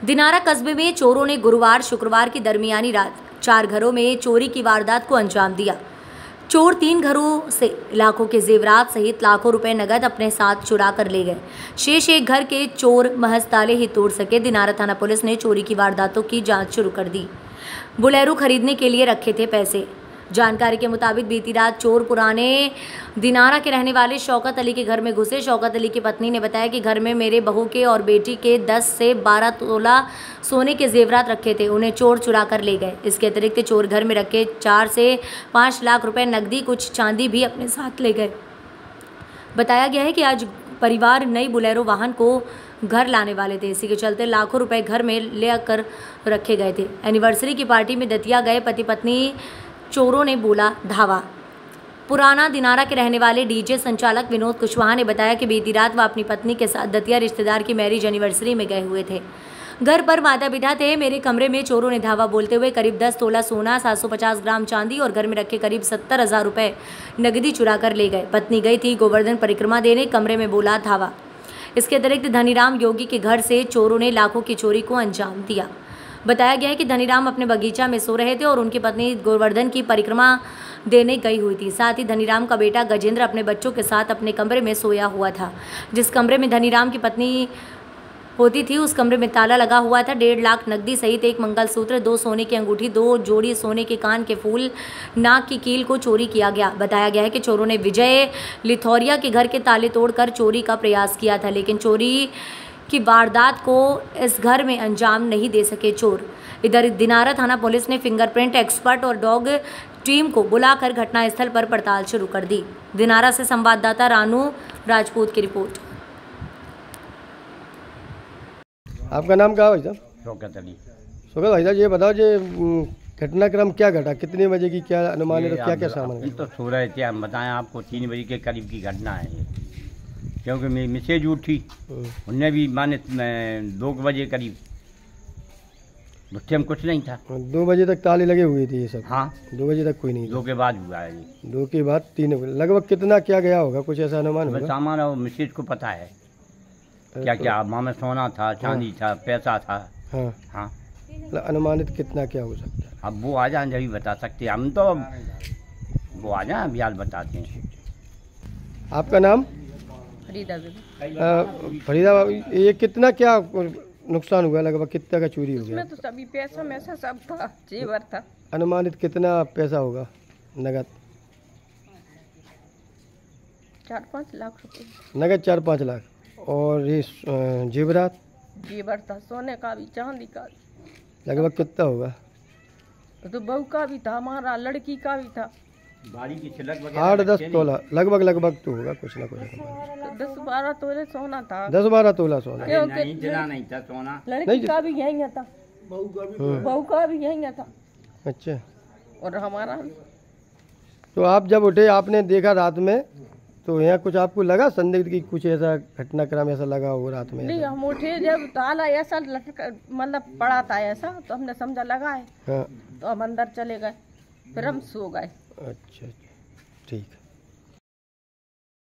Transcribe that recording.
दिनारा कस्बे में चोरों ने गुरुवार शुक्रवार की दरमियानी रात 4 घरों में चोरी की वारदात को अंजाम दिया। चोर 3 घरों से लाखों के जेवरात सहित लाखों रुपए नगद अपने साथ चुरा कर ले गए। शेष एक घर के चोर महज ताले ही तोड़ सके। दिनारा थाना पुलिस ने चोरी की वारदातों की जांच शुरू कर दी। बुलेरो खरीदने के लिए रखे थे पैसे। जानकारी के मुताबिक बीती रात चोर पुराने दिनारा के रहने वाले शौकत अली के घर में घुसे। शौकत अली की पत्नी ने बताया कि घर में मेरे बहू के और बेटी के 10 से 12 तोला सोने के जेवरात रखे थे, उन्हें चोर चुरा कर ले गए। इसके अतिरिक्त चोर घर में रखे 4 से 5 लाख रुपए नकदी, कुछ चांदी भी अपने साथ ले गए। बताया गया है कि आज परिवार नई बुलेरो वाहन को घर लाने वाले थे। इसी के चलते लाखों रुपए घर में ले कर रखे गए थे। एनिवर्सरी की पार्टी में दतिया गए पति पत्नी चोरों ने बोला धावा। पुराना दिनारा के रहने वाले डीजे संचालक विनोद कुशवाहा ने बताया कि बीती रात वह अपनी पत्नी के साथ दतिया रिश्तेदार की मैरिज एनिवर्सरी में गए हुए थे। घर पर माता पिता थे। मेरे कमरे में चोरों ने धावा बोलते हुए करीब 10 तोला सोना, 750 ग्राम चांदी और घर में रखे करीब 70,000 रुपए नकदी चुरा कर ले गए। पत्नी गई थी गोवर्धन परिक्रमा देने, कमरे में बोला धावा। इसके अतिरिक्त धनीराम योगी के घर से चोरों ने लाखों की चोरी को अंजाम दिया। बताया गया है कि धनीराम अपने बगीचा में सो रहे थे और उनकी पत्नी गोवर्धन की परिक्रमा देने गई हुई थी। साथ ही धनीराम का बेटा गजेंद्र अपने बच्चों के साथ अपने कमरे में सोया हुआ था। जिस कमरे में धनीराम की पत्नी होती थी उस कमरे में ताला लगा हुआ था। 1.5 लाख नकदी सहित एक मंगलसूत्र, 2 सोने की अंगूठी, 2 जोड़ी सोने के कान के फूल, नाक की कील को चोरी किया गया। बताया गया है कि चोरों ने विजय लिथौरिया के घर के ताले तोड़कर चोरी का प्रयास किया था, लेकिन चोरी की वारदात को इस घर में अंजाम नहीं दे सके चोर। इधर दिनारा थाना पुलिस ने फिंगरप्रिंट एक्सपर्ट और डॉग टीम को बुलाकर घटनास्थल पर पड़ताल शुरू कर दी। दिनारा से संवाददाता रानू राजपूत की रिपोर्ट। आपका नाम क्या है भाई साहब? शौकत अली। शौकत भाई साहब, ये बताओ जी घटनाक्रम क्या घटा, कितने बजे की, क्या अनुमान, क्या क्या सामान? तो सो रहे थे, हम बताएं आपको 3 बजे के करीब की घटना है ये, क्योंकि मेरी मिसेज उठी, उनने भी माने 2 बजे करीब, उस टाइम कुछ नहीं था। 2 बजे तक ताले लगे हुए थे ये सब? हाँ, 2 बजे तक कोई नहीं? 2 के बाद हुआ है ये। 2 के बाद 3 लगभग कितना क्या गया होगा, कुछ ऐसा अनुमान होगा? सामान और मिसेज को पता है क्या क्या माँ में सोना था, चांदी था, पैसा था। हाँ हाँ, अनुमानित कितना क्या हो सकता है? अब वो आ जाए जब बता सकते हैं हम, तो वो आ जाए अभी आज बताते हैं। आपका नाम? फरीदा। फरीदा, ये कितना क्या नुकसान हुआ, लगभग कितना का चोरी हो गया? इसमें तो सभी पैसा में से सब था, जेवर था। अनुमानित कितना पैसा होगा नगद? 4-5 लाख रुपए नगद 4-5 लाख। और ये जेवरात? जेवर था, सोने का भी, चांदी का भी। लगभग कितना होगा? तो बहू का भी था, हमारा लड़की का भी था। 8-10 तोला लगभग तो होगा, कुछ ना कुछ। 10-12 तोले सोना था। 10-12 तोला सोना? नहीं था सोना। लड़की का भी यही था, बहू का भी यही था। अच्छा, और हमारा भी। तो आप जब उठे, आपने देखा रात में, तो यहाँ कुछ आपको लगा संदिग्ध की, कुछ ऐसा घटनाक्रम ऐसा लगा हो रात में? नहीं, हम उठे जब ताला ऐसा मतलब पड़ा था ऐसा, तो हमने समझा लगा है। हाँ, तो हम अंदर चले गए, फिर हम सो गए। अच्छा, ठीक।